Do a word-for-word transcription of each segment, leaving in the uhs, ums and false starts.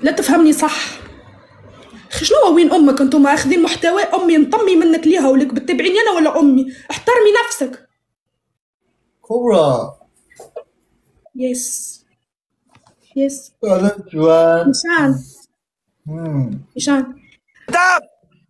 لا تفهمني صح. اخي شنو وين امك؟ انتم اخذين محتوى امي نطمي منك ليها ولك بتتبعيني انا ولا امي؟ احترمي نفسك. كبرى. يس يس. جوان. هشام. هشام. ستوب.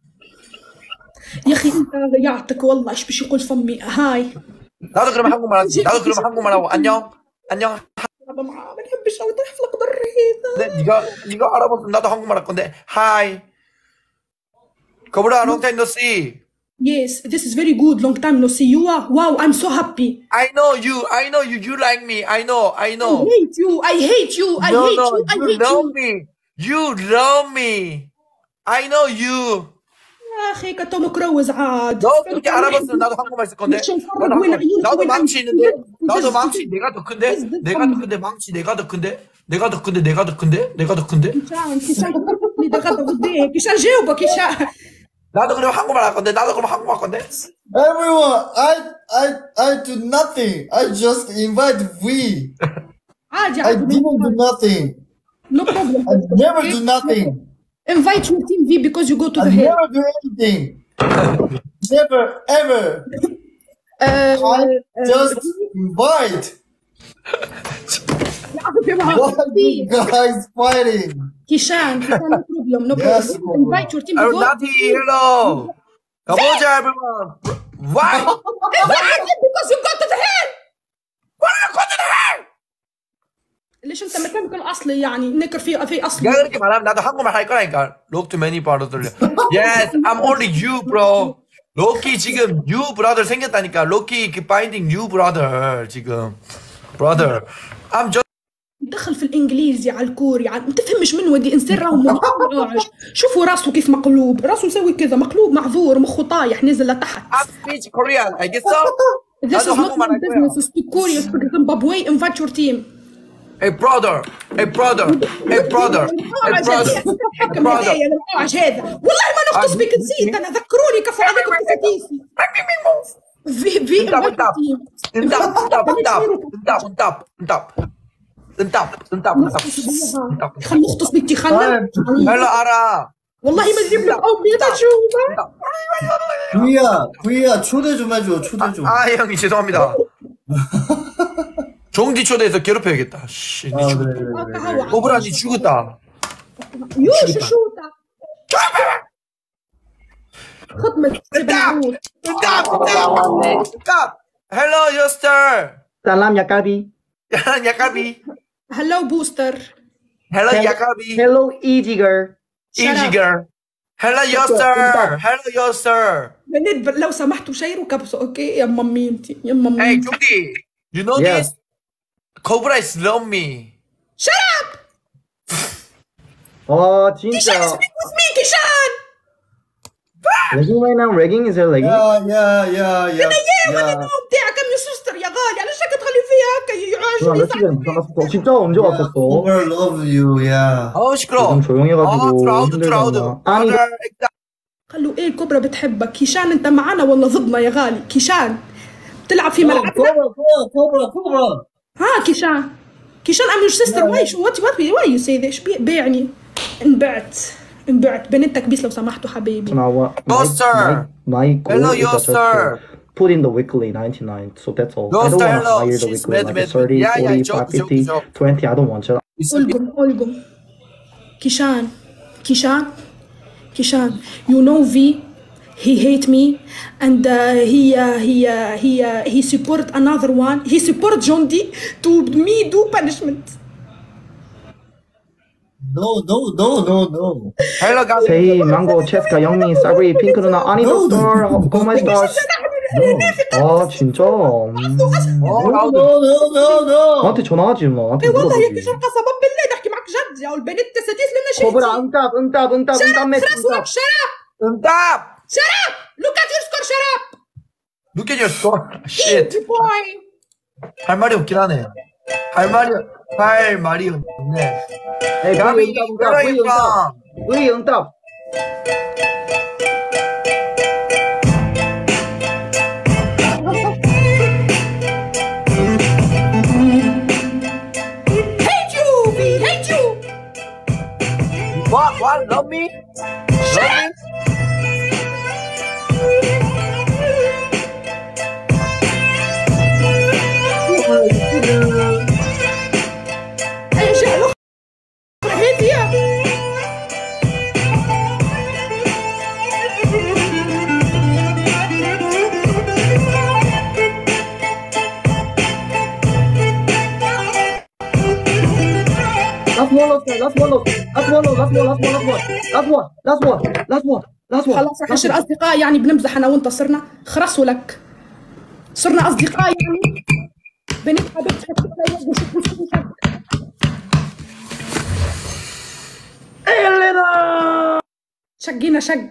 يا اخي انت ضيعتك والله. ايش باش يقول فمي؟ هاي. 나도 그러면 한국말 하지. 나도 그러면 한국말 하고 안녕. 안녕. ما بنحبش او تحفلق بالرهيبه. 네, 네가 네가 알아봤으면 나도 한국말 할 건데. Hi. Cobra, long time no see. Yes, this is very good. Long time no see you. Wow, I'm so happy. I know you. I know you. You like me. I know. I know. I hate you. I hate you. I no, hate no, you. I you hate love you. me. You love me. I know you. يا اخي كتوم كروز عاد. 너 그렇게 알아봤으면 나도 한국말 쓸 건데. 나도, 나도 망치 있는데. 나도 망치 내가 더 큰데. 내가 더 큰데 망치 내가 더 큰데. 내가 더 큰데 내가 더 큰데. 내가 더 큰데. كيشان كيشان تطرقني ده غدا قدامك. كيشان جاوبك كيشان. 나도 그럼 한국말 할 건데. 나도 그럼 한국말 할 건데. Everyone, I I I do nothing. I just invite we. عادي I عادي. didn't do nothing. No problem. I never do nothing. Invite your team V because you go to I the head. never do anything. Never ever. Uh, I just invite. What are you guys fighting? كيشان كيشان no problem. No Yes, problem. Invite your team. I'm not hello. 가보자 everyone. Why? Because you go to the head. Why I go to the head? ليش انت مكانك الاصلي يعني نكر في في اصلي. 야 그렇게 말하면 나도 한국말 할 거라니까. Look to many brother. Yes, I'm only you, bro. 로키 지금 new brother 생겼다니까. 로키 그 finding new brother 지금. Brother. I'm just. دخل في الانجليزي على الكوري على... ما تفهمش من ودي انسان راهو مراعج. شوفوا راسه كيف مقلوب. راسه مسوي كذا مقلوب معذور مخه طايح نزل لتحت. I speak Korean. 알겠어? This is not my business. Speak Korean. Speak Zimbabwe. Invite your team. Hey brother. Hey brother. Hey brother. Hey brother. Hey brother. هذا والله ما نختص بك نسيت انا. ذكروني كفو عليكم كفتيسي. في في انتاب انتاب انتاب انتاب انتاب انتاب انتاب انتاب انتاب خل نختص بك خلنا. هلا ارى والله ما نجيب لك امي تشوفها. 구이야, 구이야, 초대 좀 해줘, 초대 좀. 아 형님 죄송합니다. 종디 초대해서 괴롭혀야겠다. 씨, 니 죽었다. 꼬브라 니 죽었다. يوش شوطة. خدمة Stop! Stop! Stop! Stop! Hello, youngster. Salam Yakabi. Yakabi. Hello booster. Hello, Yakabi. Hello easy girl. Easy girl. Hello, youngster. Hello, youngster. بنات لو سمحتوا شيروا كبسوا اوكي يا مامي انتي يا مامي. Hey, 종디. You know Yeah. this? Cobra is love me. Shut up! 어 كيشان 진짜. speak with me كيشان. 레깅 right now. 레깅 is there legging? 야, 야, 야, 야. انا يا ولد النوم تاعك يا سوستر يا غالي على شكل تخلي فيها هكا 누나 يعجبني. 며칠 전에 전화했어. 진짜 언제 왔었어? Over love you, 야. 어 시끄러. 요즘 조용해가지고 어 트라우드 트라우드. 힘들잖아. 아니 قالوا ايه الكبرى بتحبك. كيشان انت معنا ولا ضدنا يا غالي؟ كيشان تلعب في ملعبنا. كوبرا، كوبرا، كوبرا. ها كيشان كيشان I'm your sister. why شو what what why you say this؟ شو بيعني؟ انبعت انبعت بنتك بيس لو سمحتوا حبيبي. 나와. Youngster. My goal Hello, is just to youngster. put in the weekly ninety-nine. So that's all. I don't Youngster, want to hello. hire the She's weekly mad, like mad, thirty, yeah, yeah, forty, joke, fifty, joke, joke. twenty. I don't want you. ألقم ألقم كيشان كيشان كيشان you know V he hate me and uh, he uh, he uh, he uh, he support another one. He support John D to me do punishment. No, no, no, no, no. Hello, guys. 세이, 망고, 체스카, 영미, 싸구리, 핑크 누나, 아니더 스타र, 고마이 스타र. 아 진짜. 음. No, no, no, no, no. 나한테 전화하지 마. 나한테 والله يا 물어보지. كيشان قسما بالله نحكي معك جد يا البنت تسديس لنا شيء. 거브라 응답, 응답, 응답, 응답, 매치, 응답. شراب 응답. شراب look at your score شراب. Look at your score. Shit. boy. 할 말이 없긴 하네. 할 말이 할 말이 없네. 에이, 야미, V 응답, 응답, V 응답, V 응답. hate you V hate you. What? What? Love me? Love me? أي شيء الأخرى هادية. Last one, last one, last one, last one, last one, last one, last one, last one, last one, last one. خلاص رح نصير أصدقاء يعني بنمزح أنا وأنت صرنا خرسوا لك. صرنا أصدقاء يعني بنت حبيبتك شقينا شق.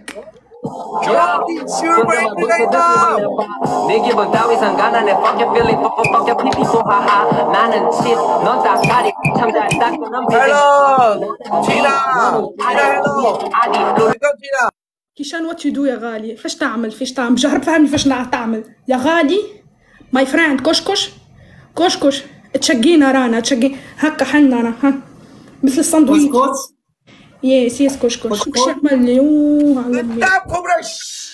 내게 번 따위 상관한 내 fucking feeling fucking fucking 피피포 하하 나는 shit 넌 닭다리 참잘 닦고 넌 Hello! Tina! Tina, hello! Welcome, Tina! كيشان وات يو دو يا غالي؟ فاش تعمل؟ فاش تعمل؟ جرب فهمني فاش تعمل يا غالي. ماي فريند كشكش كشكش تشقينا رانا تشقي هكا حنا انا ها مثل الساندويتش. كوتش يس يس كشكش كش يعمل لي اوه Stop, Cobra!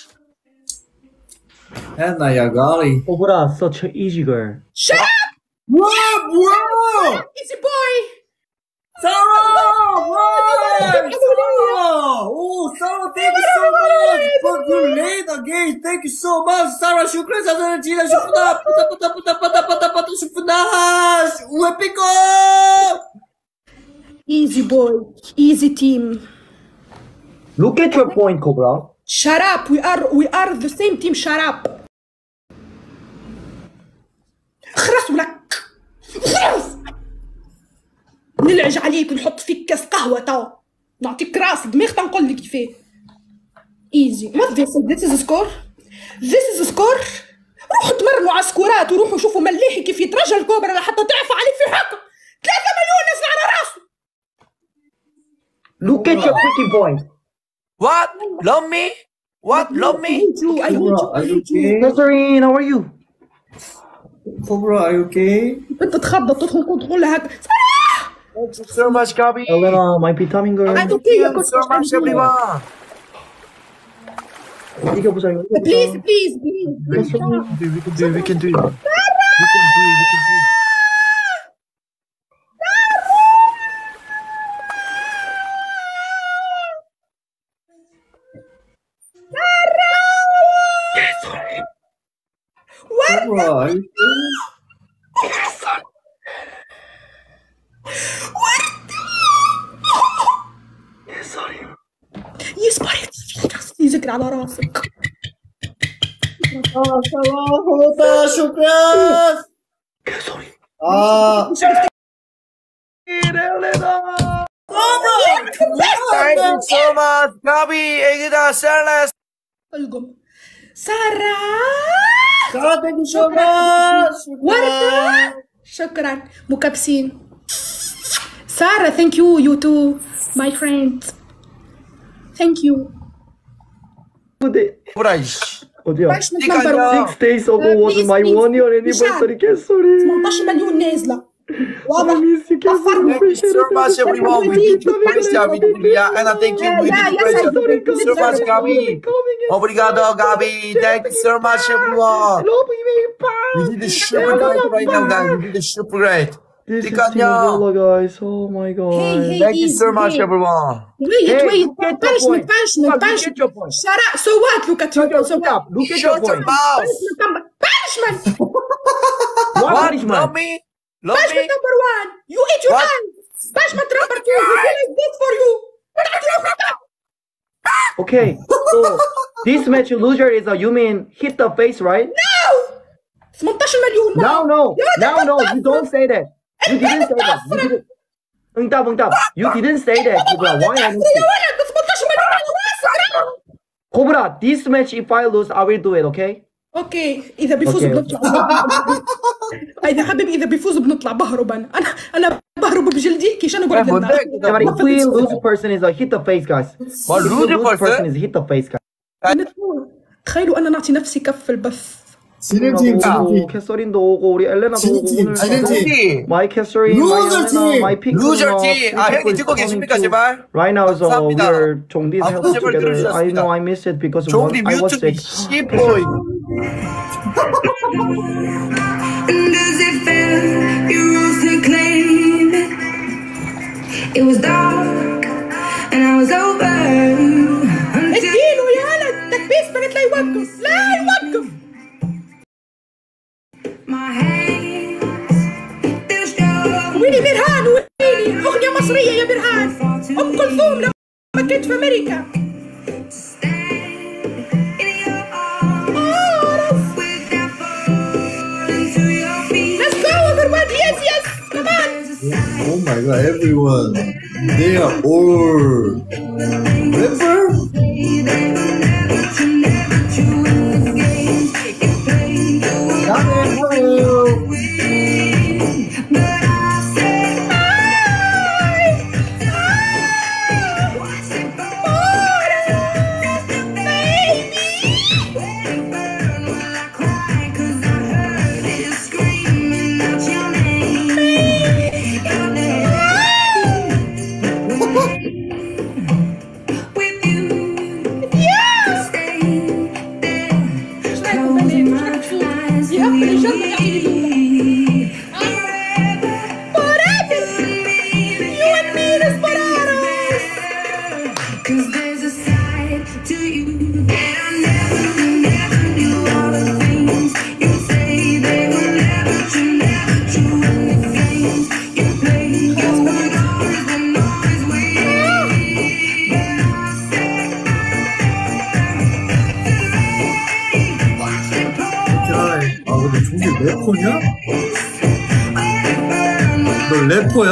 هنا يا غالي. Cobra, such an easy girl. شت Wow, bro! ايزي بوي. Sarah! Wow! Sarah! Oh, Sarah, thank you so much! But you're late again. Thank you so much, Sarah. شكرا سادة جينا شكرا. بطا بطا بطا بطا بطا بطا شفناها. وبيكو! ايزي بوي ايزي تيم. Look at your point, Cobra. Shut up. We are we are the same team. Shut up. خرس ولك خرس. نلعج عليك ونحط فيك كاس قهوة تو نعطيك راس دماغ تنقول لك كيفاه. ايزي. What this is? This is a score. This is a score. روحوا تمرنوا على سكورات وروحوا شوفوا مليحي كيف يترجى الكوبرا لحتى تعرفوا عليه في حقه. ثلاثة مليون ناس على راسه. Look at your freaking point. What? Love me? What? Love I me? hate you. I hate you. Cobra, are you okay? Nazarene, how are you? Cobra, are you okay? انت تخبط تدخل تقول لها هكا. Thank you so much, Gabi. Elena, my vitamin girl. I'm Thank okay. you so much, everyone. 이겨보자, 이거. Please, please, please. We can do it. We can do it. We can do it. We can do it. We can do it. Cobra, are you okay? يصبر يذكر على راسك. آه سلام شكرا. آه Thank you so much, Gabi. Egida, Sarah. القم سارة. سارة thank you so much. وردة شكرا. مكبسين. سارة thank you you too my friend. Thank you. Cobra. 어디야? باش نتنبر Six days ago was my one year anniversary. 개소리. ثمانية عشر مليون نازلة. واضح. miss you, وفرنا. Thank you so much, everyone. We did the best job. We did the yeah, and I thank you. We did the best job. Thank you so much, Gabi. Obrigado, Gabi. Thank you so much, everyone. We did the super great right now, guys. We did the super great. This is Tikanya. Cinderella, guys. Oh my god. Hey, hey. Thank you so much, Hey. everyone. Wait Hey, wait look at your punishment point. punishment Look at punishment. your point. Shut up. So what? Look at you. So Shut up. Look at your Shut your point. mouth. Punishment. What What? punishment? Love me? Love me? Punishment number one. You eat your What? hands. Punishment number two. You feel like good for you. Okay. So this match loser is a you mean hit the face, right? No. ثمانية عشر مليون. No, no, يا no, no. You don't say that. You didn't say that. You didn't. 응답, 응답. You didn't say that, Cobra. Why I didn't يا say? ولد ثمانية عشر مليون على راسك. Cobra, this match if I lose, I will do it. Okay? اوكي اذا بيفوز Okay. بنطلع. اذا حبيبي اذا بيفوز بنطلع بهرب انا انا انا بهرب بجلدي كيشان اقول Eh, لك Yeah, but if we lose person is a hit the face, guys. What, If we lose lose person? person is hit the face, guys. تخيلوا انا نعطي نفسي كف في البث 진행팀, 진행팀. 캐서린도 오고 우리 엘레나도 오고 진행팀, 오늘 진행팀. 마이 캐서린, 마이 루저 엘레나, 팀. 마이 핑크 루저 누나, 팀. 아, 형님 듣고 계십니까, 제발? Right now, so 감사합니다. we're 종디's 아, health 제발 together. I 들어주셨습니다. know I missed it because 종디 I was 뮤트 sick. 씨보이. Does it feel you rose to claim it? It was dark and I was over until اديله يا ولد تكبيس بنت لا يوقف لا يوقف. my hands still strong. ويني برهان ويني أغنية مصرية يا برهان. أم كلثوم لما كنت في أمريكا. In your arms without falling to your feet. Let's go everybody. Yes yes. Come on. Oh my god, everyone. They are all rapper? 나는 hello. Cause there's a side to you that I never, never knew. All the things you say they were never true, never true. And the games you play, you would always and always win. But I said, watch it pour. 아, 근데 종디 래퍼냐? 너 래퍼야?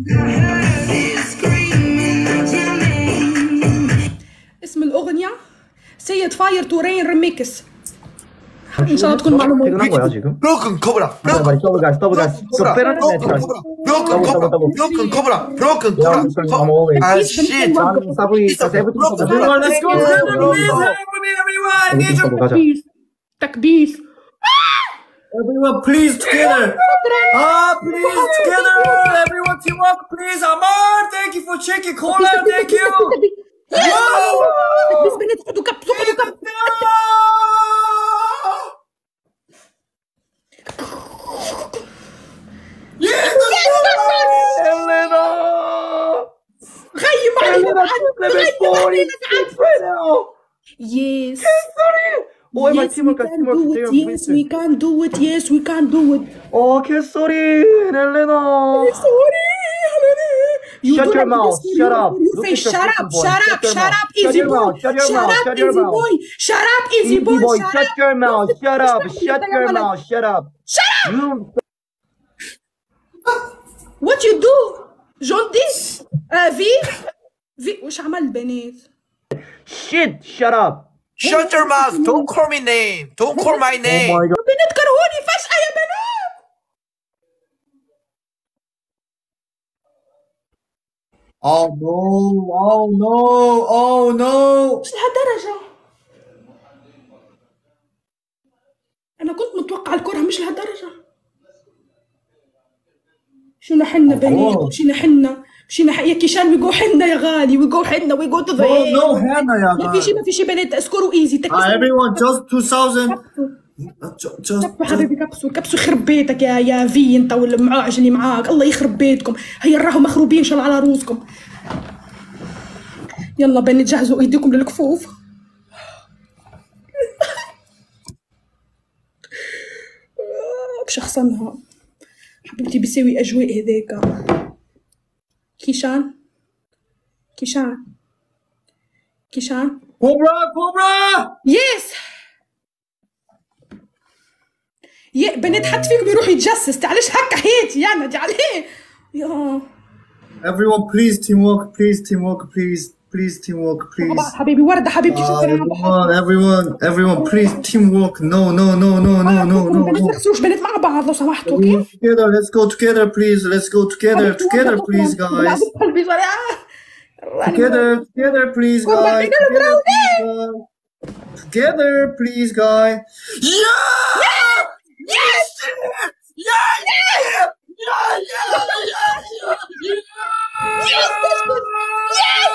اسم الأغنية سيد فاير تورين ريميكس. إن شاء الله تكون معلومة. 퇴근한 거야 지금? 브로큰 커브라. 맞아, 맞아. 더블 가스, 더블 가스. 저 빼라는 애들. 브로큰 커브라. 브로큰 커브라. 브로큰 커브라. 아, 씨. 나는 사브이 세븐틴 Everyone, let's go together, please. Everybody, everyone, I need you. 가자. تكبيس. Everyone, please together. Ah, please together. Everyone, teamwork, please. Amar, thank you for checking. Cola, thank you. تكبيس بنت خدوا كب خدوا كب. 엘레나. غيم علينا. 레벨 Yes. 오, my Yes, we teamwork, can teamwork, do it. teamwork, Yes, we can do it. Yes, we can do it. 어, 캐서린, 엘레나. Sorry, You Shut do your not mouth. listen. Shut up. You Look say at your shut fucking up, voice. shut Shut up, your shut mouth. up, Shut easy your boy. mouth. Shut your mouth. Shut up, your easy mouth. boy. Shut up, easy Easy boy. boy, Shut shut up. your mouth. Shut up. Shut يا your ولد. mouth. Shut up. Shut up. You. What you do? جون دي آه في في وش عمل بنات؟ Shit. Shut up. Shut your mouth. Don't call me name. Don't call my name. Oh my god. بنات كرهوني فجأة يا بنات. Oh no, oh no, oh no. مش لهالدرجة. أنا كنت متوقع الكره مش لهالدرجة. مشينا حنا بنات مشينا حنا مشينا ح- يا كيشان ويجو حنا يا غالي ويجو حنا ويجو No, تضيع. no, Hannah, ya ما في شيء ما في شيء بنات اسكروا ايزي Ah, تكبسوا everyone, just two thousand. Just, just, كبسوا حبيبي كبسوا كبسوا يخرب بيتك يا يا في انت والمعاج اللي معاك الله يخرب بيتكم هيا راهو مخروبين ان شاء الله على روسكم. يلا بنات جهزوا ايديكم للكفوف. بشخصنها حبيبتي بيساوي اجواء هذاك. كيشان كيشان كيشان Cobra, Cobra. يس يا بنات حد فيكم يروح يتجسس تعالش هكا حياتي يعني دي عليه يا Everyone, please teamwork, please teamwork, please, please teamwork, please. حبيبي وردة حبيبتي Ah, شكرا. everyone, everyone, everyone, please teamwork. No, no, no, no, no, no, no, بنات no. ما تخسروش بنات مع بعض لو سمحتوا اوكي. Together, let's go together, please. Let's go together, together, please, guys. قلبي صراحة. Together, together, please, guys. Together, please, guys. Together, please, guys. Yeah! Yes! Yeah! Yeah! Yeah! Yeah! Yes! This was, yes!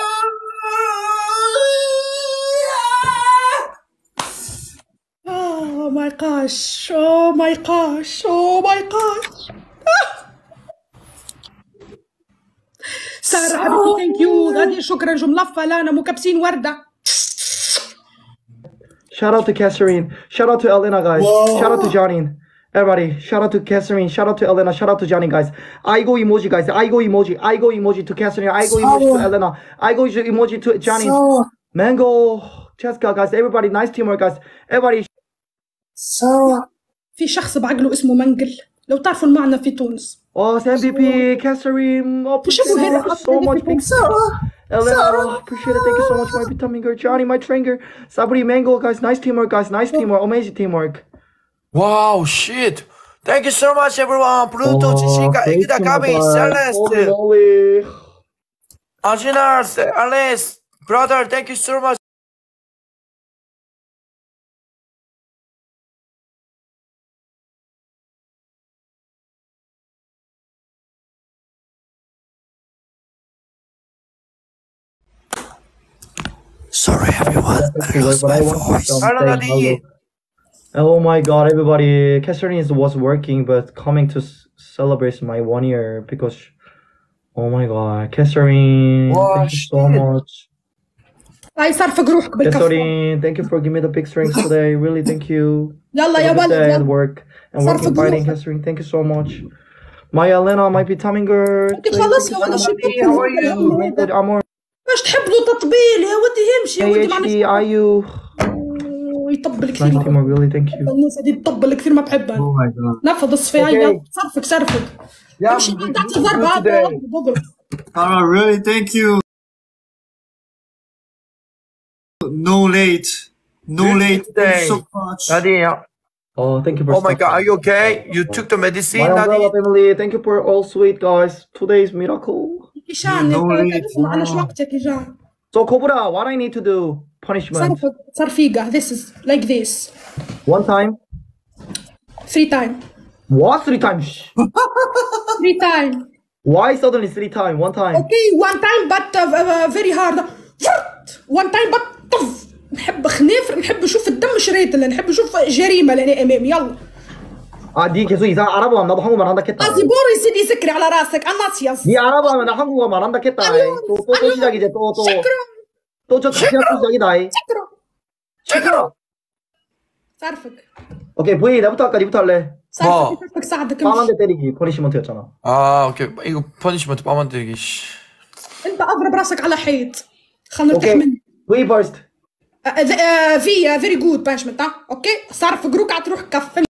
Oh my gosh. Oh my gosh. Oh my gosh. سارة حبيبتي ثانك يو غادي شكرا جملفة لانا مكبسين وردة. Shout out to Catherine. Shout out to Elena, guys. Whoa. Shout out to Janine. Everybody, shout out to Catherine. Shout out to Elena. Shout out to Janine, guys. I go emoji, guys. I go emoji. I go emoji to Catherine. I go emoji to Elena. I go emoji to Janine. Sarah. Mango, Jessica, guys. Everybody, nice teamwork, guys. Everybody. Sarah. في شخص بعقله اسمه منقل لو تعرفوا المعنى في تونس. Oh, it's M V P, Catherine. Oh, appreciate شوفوا هنا it. Thank you so much. Thank you. Sarah. Elena, oh, appreciate it. Thank you so much, my vitamin girl. Johnny, my trainer. Sabri, Mango, guys. Nice teamwork, guys. Nice teamwork. Amazing teamwork. Wow, shit. Thank you so much, everyone. Pluto, Chichika, Egida, Gabi, Celeste, Holy. Anginas, Alice, brother, thank you so much. Sorry, everyone. I lost my voice. Hello, Nadi. Oh my god, everybody. Catherine is- was working, but coming to s- celebrate my one year because. Oh my god. Catherine, Wow, thank you so shit. much. هاي صرفق روحك بالكفة. Catherine, thank you for giving me the big strength today. Really, thank you. يلا يا For the ولد day at يلا. work and صرف working fighting, جروحك. Catherine. Thank you so much. My Elena, my vitamin girl. انت خلص يا ولد شو How are you? Good amor. باش تحب له تطبيل يا ودي يمشي يا ودي A H D, معلش. Ayu. يطبل كثير. Nice teamwork, really, thank you. الناس هذه تطبل كثير ما بحبها. Oh my god. نفض الصفي هاي Okay. يلا. صرفك صرفك. Yeah, امشي I'm تعطي doing ضربة good today. بضرب. Sarah, really thank you. No late. No Good late. Thank day. you so much. Nadi, Oh, thank you for oh my god, are you stopping. okay? You took the medicine, My umbrella Nadi? family, thank you for all sweet, guys. Today's miracle. كيشان No انت late. معلش وقتك يا جان. So, Cobra, what I need to do? Punishment. صرفك صرفيقة. This is like this. One time. Three time. What? Three times? Three time. Why suddenly three times? One time. Okay, one time but uh, uh, very hard. One time but طف. نحب خنافر نحب نشوف الدم شريتله نحب نشوف جريمة لأنا أمامي يلا. 아, 네 계속 이상 알아보면 나도 한국말 한다 했다. قصدي بوري سيدي سكري على راسك الناصيص. 네 알아보면 나 한국말 한다 했다. 또 또 또 시작이지 또 또. شكرا 또저 다시 또 시작이다. شكرا. 체크라. صرفك. 오케이, V 나부터 할까? 니부터 할래? صرفك صرفك ساعدك 빰 한 امشي. 대 때리기 퍼니시먼트였잖아. 아, 오케이. 이거 퍼니시먼트 빠만 때리기. 씨. أنت أضرب راسك على حيط. خلنا نرتاح 오케이. منك. V first. في فيري جود بانشمنت ها اوكي صرفك روك تروح كفل.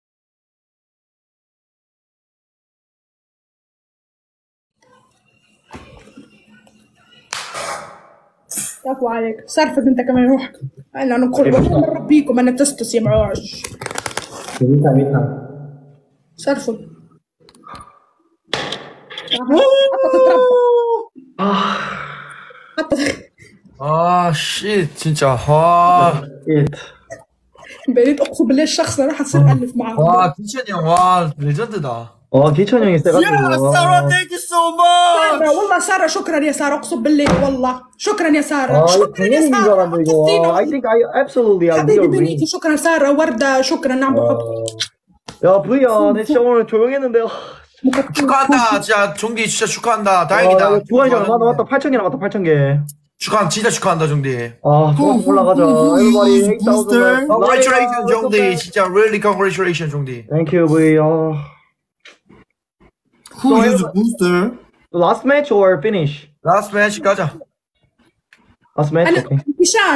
كفو عليك صرفك انت كمان روحك. انا نقول والله ربيكم انا تستس يا معاش. 미타 미타. صرفك. حتى تتربى. حتى 아, 씨, 진짜. 와. It. بقيت اقسم بالله الشخص راح تصير الف معاه. 와, 기천이 형, 와, 레전드다. 어, 기천 형이 세가지고. Yeah, Sarah, thank you so much. سارة والله سارة شكرا يا سارة اقسم بالله والله شكرا يا سارة 아, 이거 شكرا يا 당연히 이긴 줄 سارة 알았는데 이거. I think I absolutely I حبيبي will win. بنيتي شكرا سارة وردة شكرا نعم بحب 야, V야, 내 진짜 오늘 조용했는데. 축하한다. 진짜, 종디 진짜 축하한다. 아, 다행이다. 나 주관이잖아. 맞다, 맞다. 팔천 개 남았다, 팔천 개. 축하, 진짜 축하한다, 종디. 아, 좋아, 올라가자. Everybody, eight thousand. Congratulations, 종디. 진짜, really congratulations, 종디. Thank you, V. 아. Who used booster? Last match or finish? Last match 가자. Last match, أنا okay. كيشان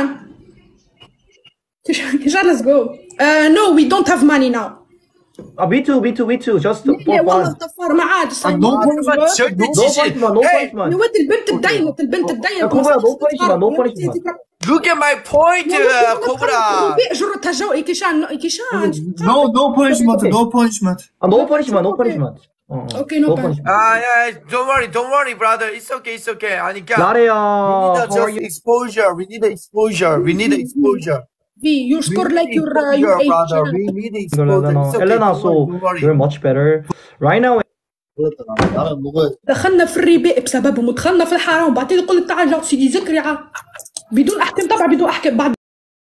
كيشان كيشان let's go uh, no we don't have money now. 아, me too, me too, me too. Just for لا والله fun. طفر ما عاد Ah, no punishment? 절대 No 지지. punishment, no Hey, punishment. يا ولد البنت تدينت البنت تدينت يا كوبرا، no punishment, no punishment. look at my point, 코브라. جرتها جو كيشان كيشان No, no punishment, no punishment. 아, no punishment, no punishment. 어, 어. Okay, no punishment. 아, yeah, don't worry, don't worry, brother. It's okay, it's okay. 아니, 그냥 나래야, we need a how are just you? exposure. We need the exposure. We need the exposure. V, you score like your uh, your your age. brother. We really Elena, exposed. It's okay. Elena, Don't so worry, don't worry. you're much better right now. 그렇다. 나는 누구 دخلنا في الرباء بسببهم ودخلنا في الحرام وبعدين يقول لك تعال جاو سيدي ذكري عا. بدون احكام طبعا بدون احكام بعد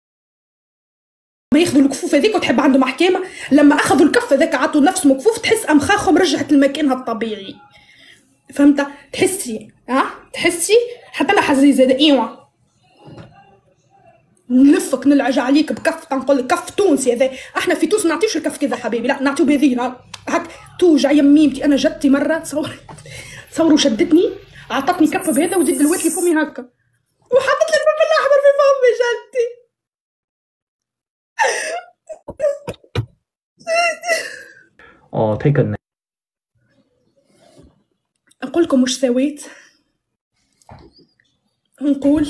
ما ياخذوا الكفوف هذيك وتحب عندهم احكام لما اخذوا الكف هذاك عطوا نفسهم كفوف تحس امخاخهم رجعت لمكانها الطبيعي فهمت تحسي ها تحسي حتى انا حزي زاد ايوا نلفك نلعج عليك بكف تنقول لك كف تونسي هذا احنا في تونس ما نعطيوش الكف كذا حبيبي لا نعطيو بهذينا هك توجع يميمتي انا جدتي مره تصور تصوروا شدتني اعطتني كف بهذا وزيد دلوقتي فمي هكا وحطت لي الفلفل الاحمر في فمي جدتي 어, take a nap. نقول لكم وش سويت نقول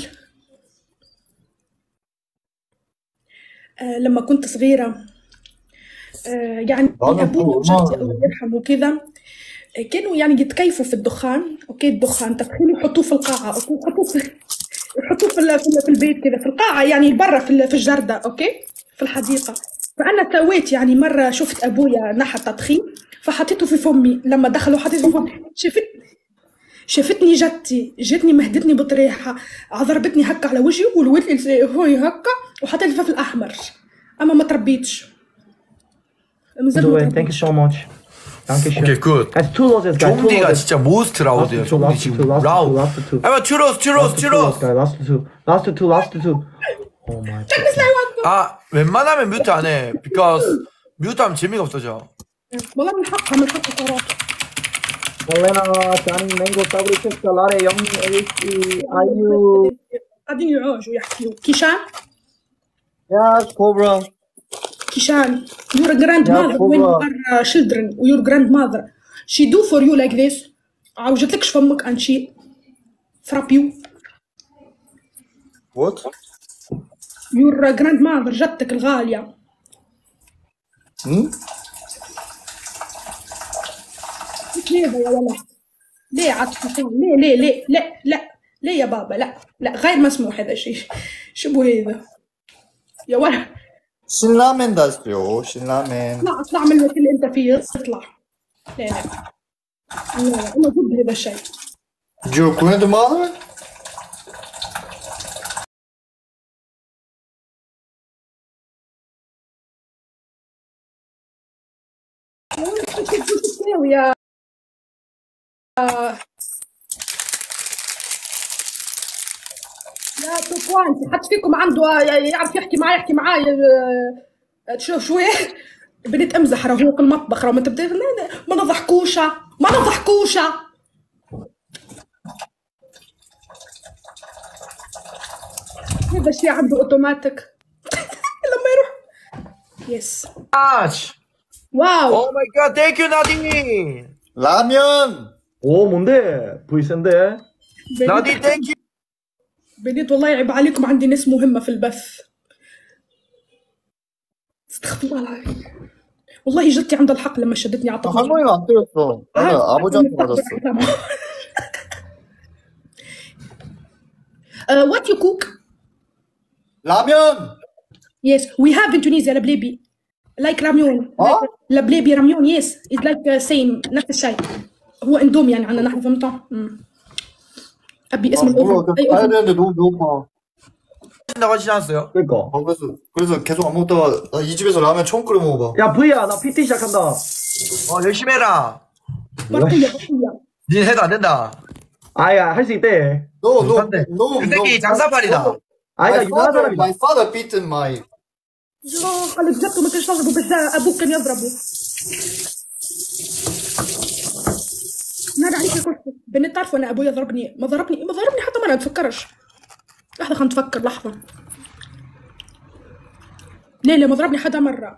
آه لما كنت صغيرة آه يعني أبوي وجدتي الله يرحمه وكذا آه كانوا يعني يتكيفوا في الدخان أوكي الدخان تدخلوا يحطوه في القاعة أوكي يحطوه في يحطوه في, في, في البيت كذا في القاعة يعني برا في, في الجردة أوكي في الحديقة فأنا سويت يعني مرة شفت أبويا نحى تدخين فحطيته في فمي لما دخلوا حطيته في فمي شفت شافتني جدتي جاتني مهدتني بطريحة ضربتني هكا على وجهي ولويت لي هوي هكا وحطيت لي الفلفل الأحمر أما ما تربيتش Thank you so much. Thank you. Okay, good. That's two losses, guys. Two 종디가 losses. 진짜 모스트 라우드예요. Last two, 종디 last 지금 two, last two, 라우드. last two. 아마 츄로스, 츄로스, Last two, last 츄로스. guys. Last two. Last two, last two. Oh my god. 아, 웬만하면 뮤트 안 해. Because 뮤트 하면 재미가 없어져. والله من حقها من حقها صراحة Elena, Johnny, Mango, Sabri, Siska, Lare, Yomi, Eric, Ayu. قاعدين يعوجوا يحكيوا كيشان Yes, Cobra. كيشان your grandmother when you are uh, children your grandmother she do for you like this عوجت لكش فمك and she frap you What? your grandmother جدتك الغالية Hmm? ليه يا ولد ليه عطف ليه ليه ليه لا لا ليه يا بابا لا لا غير مسموح هذا الشيء شو هذا يا ولد 신라멘 다시요. 신라멘. اطلع اطلع من الوقت اللي انت فيه اطلع لا لا لا انا ضد هذا الشيء Your grandmother? شو تسوي يا يا توبوانتي حد فيكم عنده يعرف يحكي معاي يحكي معاي شو شوي بديت امزح راهو في المطبخ راهو ما تبدا ما نضحكوشه ما نضحكوشه هذا الشيء عنده اوتوماتيك لما يروح يس 아치. واو Oh my god, thank you, 나디. 라면! 오, 뭔데? 브이센데? 나디, thank you. بديت والله يعيب عليكم عندي ناس مهمة في البث استغفر الله العظيم والله جدتي عندها الحق لما شدتني عطتني 할머니가 안 때렸어. 나는 아버지한테 맞았어. uh, what you cook? 라면! Yes, we have in Tunisia لبليبي like راميون اه؟ like لبليبي راميون yes it's like uh, same نفس الشيء هو اندومي يعني عندنا نحن فهمتوا ابي اسم 아, 몰라. الاوفر اي 가야 اوفر 되는데 너무 배고파. 신다고 하시지 않았어요? 그니까. 아, 그래서, 그래서 계속 안 먹다가 나 이 집에서 라면 처음 끓여 먹어봐. 야, 브이야, 나 피티 시작한다. 어, 열심히 해라. برقية برقية 니 해도 안 된다. 아야, 할 수 있대. 너, 너, 안돼. 너, 그 새끼 장사팔이다. 아야, My 유명한 father, 사람이야. my father beaten my. قال لك جدته ما كانش تضربه بس ابوك كان يضربه نادى عليك يا كل بنت تعرفوا انا ابويا ضربني ما ضربني ما ضربني حتى مره ما تفكرش لحظه خلينا نتفكر لحظه لا لا ما ضربني حدا مره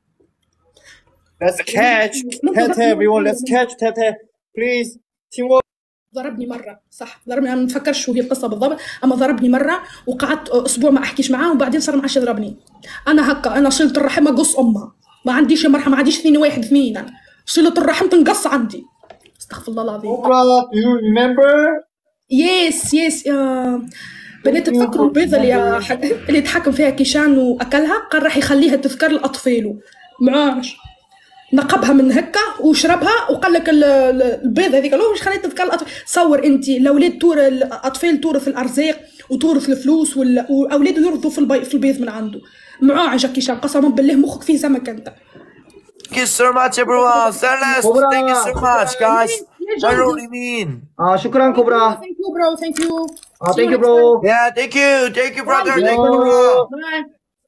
Let's catch. Tete, everyone, let's catch Tete. Please. Teamwork. ضربني مره صح ضربني انا ما نتفكرش شو هي القصه بالضبط اما ضربني مره وقعدت اسبوع ما احكيش معاه وبعدين صار ما عادش يضربني انا هكا انا صله الرحم اقص امها ما عنديش مرحمه ما عنديش اثنين واحد اثنين أنا. صله الرحم تنقص عندي استغفر الله العظيم Cobra, do you remember? يس يس بنات تفكروا البيضة اللي ح- اللي تحكم فيها كيشان واكلها، قال راح يخليها تذكر لاطفاله. معاش نقبها من هكا وشربها وقال لك ال- ال- البيض هذيك لو مش خليها تذكر الاطفال. تصور انت الاولاد تور الاطفال تورث الارزاق وتورث الفلوس وال- واولاده يرثوا في البيض في البيض من عنده. معاش كيشان قسما بالله مخك فيه زمك انت. Thank you so much everyone. Celeste, Cobra, thank you so much guys. Yeah, I Jordi. really mean. 아, 슈크란 코브라. Thank you bro, thank you. 아, See you thank you, next bro. Yeah, thank you, thank you brother, Bye. thank you bro. time. Bye.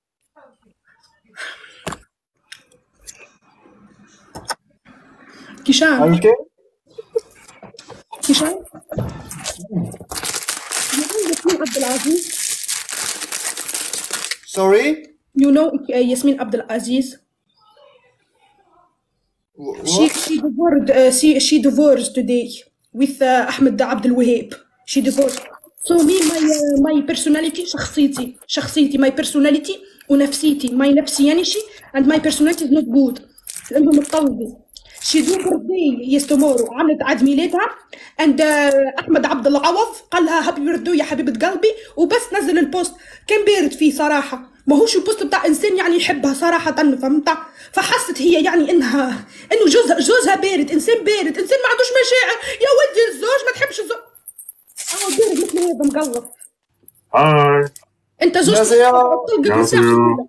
كيشان okay? كيشان You know Yasmin Abdelaziz? Sorry? You know uh, Yasmin Abdelaziz? She she divorced uh, she she divorced today with uh, Ahmed Abdel Wahab. She divorced. So me my uh, my personality شخصيتي شخصيتي my personality ونفسيتي my نفسي يعني شي and my personality is not good لأنهم متطلقوا. She do birthday yes tomorrow عملت عيد ميلادها and uh, أحمد عبد العوض قال لها هابي بيرثدي يا حبيبة قلبي وبس نزل البوست كان بارد فيه صراحة. ماهوش البوست بتاع انسان يعني يحبها صراحة فهمت. فحست هي يعني انها انه جوزها جوزها بارد انسان بارد انسان ما عندوش مشاعر. يا ولدي الزوج ما تحبش الزوج اه بارد مثل هذا مقلب. Hi. انت زوج 안녕하세요. طلقت من ساعة. 안녕하세요.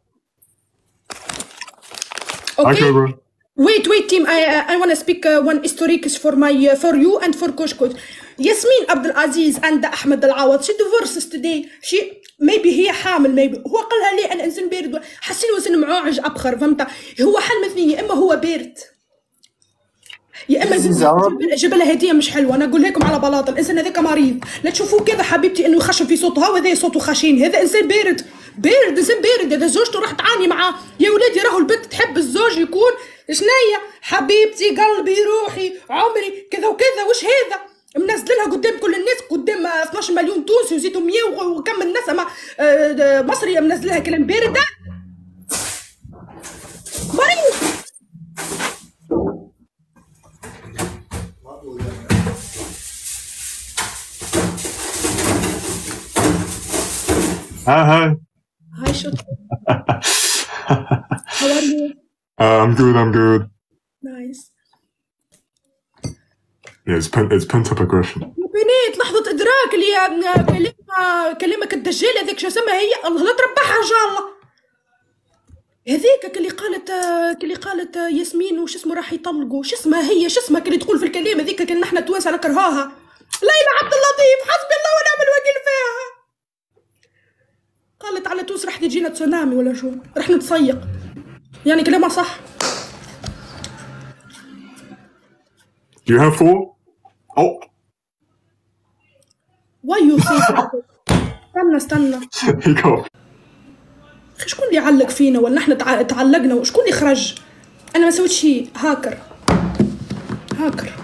Hi, اوكي Cobra. wait wait team I I want to speak uh, one historics for my uh, for you and for Koshkot. Yasmin Abdelaziz and Ahmed Al-Awad she divorces today. She maybe هي حامل maybe هو قال لها ليه انا انسان بارد حاسين وزن معاعج ابخر فهمت. هو حل مثنين يا اما هو بارد يا اما جاب- جاب لها هديه مش حلوه. انا اقول لكم على بلاطه الانسان هذاك مريض. لا تشوفوه كذا حبيبتي انه يخشن في صوتها وهذا صوته خشين. هذا انسان بارد بارد انسان بارد. هذا زوجته راح تعاني معاه. يا ولادي راهو البنت تحب الزوج يكون شنيا حبيبتي قلبي روحي عمري كذا وكذا. وش هذا منزلها قدام كل الناس قدام اثناش مليون تونسي وزيدوا مية وكم الناس اما آه، مصري منزلها كلام بارد. ده مريض. Hi, hi. هاي شو How are you? Uh, I'm good, I'm good. Nice. Yeah, it's, pent, it's pent up aggression. يا بنات لحظة إدراك اللي آه، كلمة كلمك الدجال هذيك شو اسمها هي الله لا تربحها إن شاء الله. هذيك اللي قالت آه، اللي قالت آه، ياسمين وش اسمه راح يطلقوا. شو اسمها هي شو اسمها اللي تقول في الكلام هذيك كان نحن توانسة نكرهاها. ليلى عبد اللطيف حسبي الله ونعم الوكيل فيها. قالت على تونس راح تجينا تسونامي ولا شو راح نتصيق يعني كلامها صح. Do you have four? Oh, Why you say that? استنى استنى here you go. اخي شكون اللي علق فينا ولا احنا تع- تعلقنا وشكون اللي خرج؟ انا ما سويت شيء. هاكر هاكر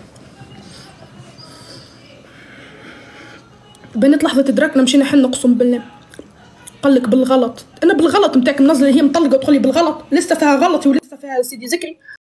بنت لحظة إدراكنا مشينا حنا أقسم بالله. قالك بالغلط أنا بالغلط متاعك منزلة هي مطلقة وتقولي بالغلط لسه فيها غلطي ولسه فيها سيدي ذكري.